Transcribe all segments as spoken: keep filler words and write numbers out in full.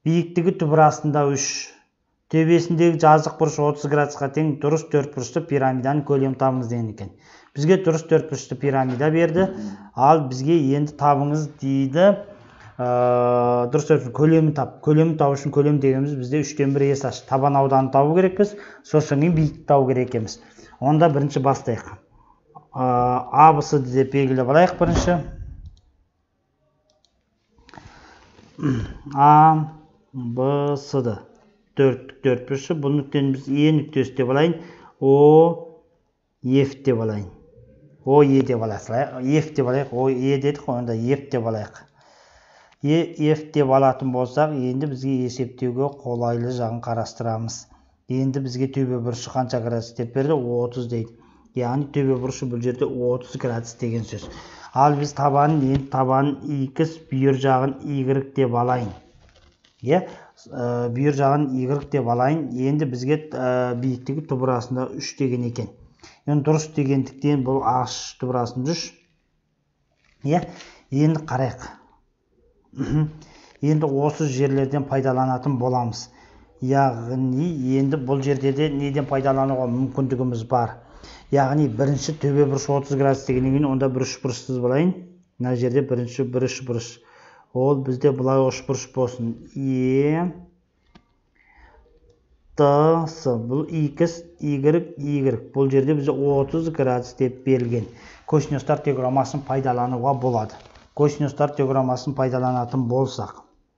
биіктігі түбір астында үш. Төбесіндегі жазық бұрыш отыз градусқа тең дұрыс төрт бұрышты пирамиданың көлемін табыңыз деген екен. Бізге дұрыс төрт бұрышты пирамида берді. Ал бізге енді табыңыз дейді. Дұрыс төрт бұрышты көлемін тап. Көлемін табу үшін көлем дегеніміз бізде үштен бір ес аш. Табан ауданын табу керекпіз. Сосын кейін биіктікті табу керек екенбіз. Онда бірінші бастайық. А, Б, С деп белгілеп алайық бірінші. А, Б, С-ды. төрт бұрышы. Бұл нүктені біз Е нүктесі деп алайын. О, F деп алайын. О, Е деп алайық. F деп алайық. О, Е дедік, онда F деп алайық. Е, F деп алатын болсақ, енді бізге есептеуге қолайлы жағын қарастырамыз. Енді бізге төбе бұрышы қанша градус деп берді? отыз дейді. Яғни төбе бұрышы бұл жерде отыз градус деген сөз. Ал біз табанын, енді табанын X, бүйір жағын Y деп алайын. Е, бүйір жағын Y деп алайын. Енді бізге биіктігі түбір астында үш деген екен. Енді дұрыс дегендіктен бұл H түбір астында үш. Е, енді қарайық. Енді осы жерлерден пайдаланатын боламыз. Яғни, енді бұл жерде де неден пайдалануға мүмкіндігіміз бар. Яғни, бірінші төбе бұрыш отыз градус дегеннен кейін онда бір үш бұрышсыз болайын. Мына жерде бірінші бір үш бұрыш. Ол бізде бұлай үш бұрыш болсын. Е, Т, С. Бұл X, Y, Y. Бұл жерде бізде отыз градус деп берілген. Косинустар теоремасын пайдалануға болады. Косинустар теоремасын пайдаланатын болсақ.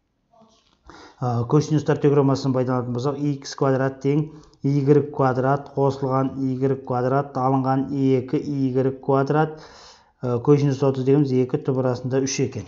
Косинустар теоремасын пайдаланатын болсақ, X квадрат тең Y квадрат қосылған Y квадрат алынған екі Y квадрат. Косинус отыз дегеніміз екі түбір астында үш екен.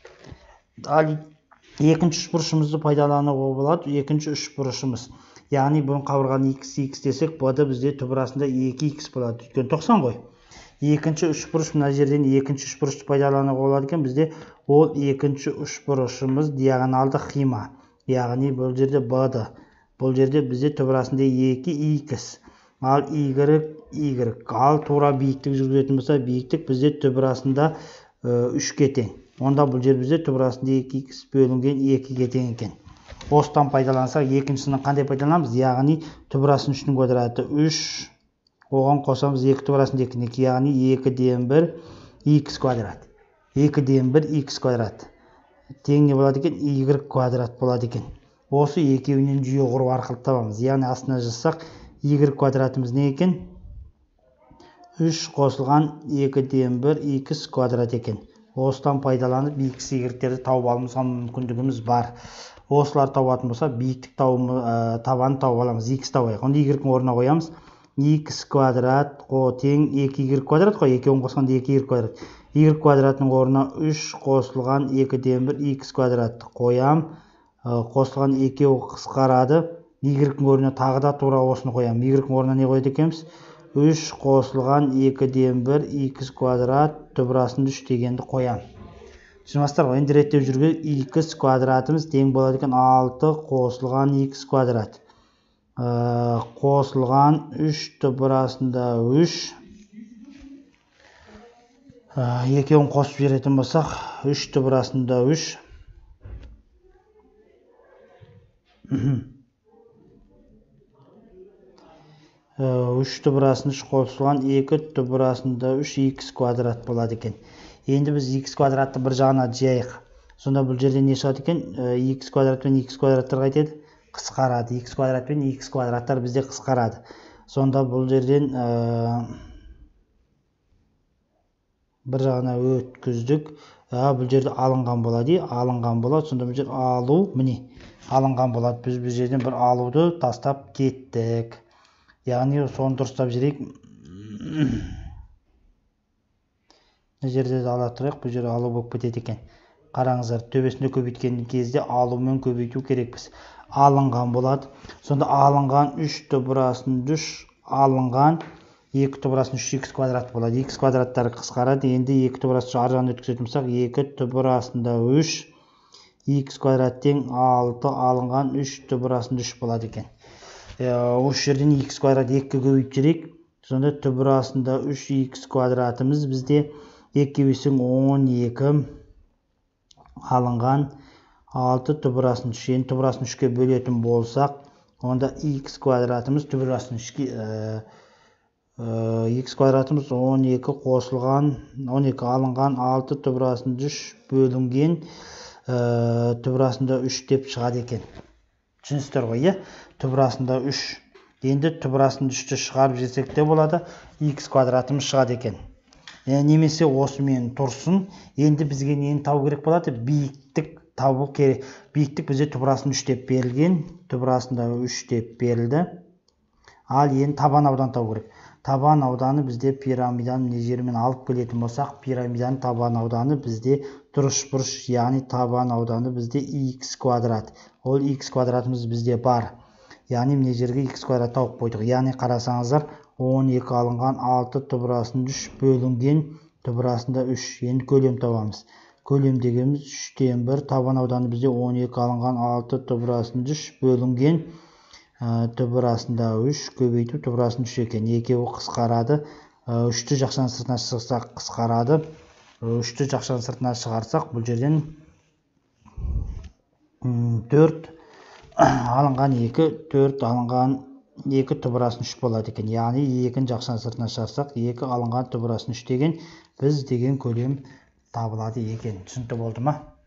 Ал екінші үш бұрышымызды пайдалануға болады. Екінші үш бұрышымыз. Яғни бұның қабырғаны X, X десек, бұда бізде түбір астында екі X болады. Өйткені тоқсан ғой. Екінші үш бұрыш, мына жерден екінші үш бұрышты пайдалануға болады екен. Бізде ол екінші үш бұрышымыз диагоналды қима. Яғни бұл жерде Б-ды. Бұл жерде бізде түбір астында екі X. Ал Y, Y. Ал тура биіктік жүргізетін болса, биіктік бізде түбір астында үшке тең. Онда бұл жер бізде түбір астында екі X бөлінген екіге тең екен. Осыдан пайдалансақ, екіншісінің қандай пайдаланамыз? Яғни түбір астында үштің квадраты үш. Оған қосамыз екі түбір астында екі. Яғни екіден бір X квадрат. екіден бір X квадрат. Тең не болады екен? Y квадрат болады екен. Осы екеуінен жүйе құру арқылы табамыз. Яғни астына жазсақ, Y квадратымыз не екен? үш қосылған екіден бір X квадрат екен. Осыдан пайдаланып X, Y-терді тауып алуымызға мүмкіндігіміз бар. Осылар табатын болса, биіктік табаны тауып аламыз. X табайық. Онда Y-дің орнына қоямыз. X квадрат тең екі Y квадрат қой. екеуін қосқанда екі Y квадрат. Y квадратының орнына үш қосылған екіден бір X квадрат қоям. Қосылған екеу қысқарады. Y-дің орнына тағы да тура осыны қоям. Y-дің орнына не қойды екенбіз? үш қосылған екіден бір X квадрат түбір астында үш дегенді қоям. Түсінбастар ғой, енді реттеп жүрген X квадратымыз тең болады екен алты қосылған X квадрат. Қосылған үш түбір астында үш. Екеуін қосып жеретін болсақ, үш түбір астында үш. үш түбір астында үш қосылған екі түбір астында үш X квадрат болады екен. Енді біз X квадратты бір жағына жайық. Сонда бұл жерде не шығады екен? X квадрат пен X квадраттар қайтеді? Қысқарады. X квадрат пен X квадраттар бізде қысқарады. Сонда бұл жерден бір жағына өткіздік. Бұл жерде алынған болады. Алынған болады. Сонда бұл жер алу, міне, алынған болады. Біз бұл жерден бір алуды тастап кеттік. Яғни соны дұрыстап жүрейік. Бұл жерде ала тұрайық, бұл жерде алу болып кетеді екен. Қараңыздар, төбесінде көбейткен кезде алумен көбейту керекпіз. Алынған болады. Сонда алынған үш түбір астында үш, алынған екі түбір астында үш X квадрат болады. X квадраттары қысқарады. Енді екі түбір астында ар жағына өткізетін болсақ, екі түбір астында үш, X квадрат тең алты, алынған үш түбір астында үш болады екен. Осы жерден X квадрат екіге көбейіп жүрейік. Сонда түбір астында үш X квадратымыз бізде екі есің он екі алынған алты түбірасын үш. Енді түбірасын үшке бөлетін болсақ, онда х квадратымыз түбірасын үшке х квадратымыз он екі қосылған, он екі алынған алты түбірасын үш бөлінген түбірасында үш деп шығады екен. Түсіністер ғой, түбірасында үш. Енді түбірасында үшті шығарып жесек те болады, х квадратымыз шығады екен. Немесе осымен тұрсын. Енді бізге нені табу керек болады? Биіктік табу керек. Биіктік бізде түбірасында үш деп берілген, түбірасында үш деп берілді. Ал енді табан ауданы табу керек. Табан ауданы бізде пирамиданың не жерімен алып келетін болсақ, пирамиданың табан ауданы бізде дұрыш бұрыш, яғни табан ауданы бізде х квадрат. Ол х квадратымыз бізде бар. Яғни міне жерге х квадрат тауып қойдық. Яғни қарасаңыздар, он екі алынған алты түбірасында үш бөлінген түбірасында үш. Енді көлем табамыз. Көлем дегеніміз үштен бір, табан ауданы бізде он екі алынған алты түбірасында үш бөлінген түбірасында үш, көбейту түбірасында үш екен. Екеуі қысқарады. үшті жақшаның сыртына шығарсақ қысқарады. үшті жақшаның сыртына шығарсақ, бұл жерден төрт алынған екі, төрт алынған екі түбірасын үш болады екен. Яғни екінің жақшаның сыртына шығарсақ, екі алынған түбірасын үш деген біз деген көлем табылады екен. Түсінікті болды ма?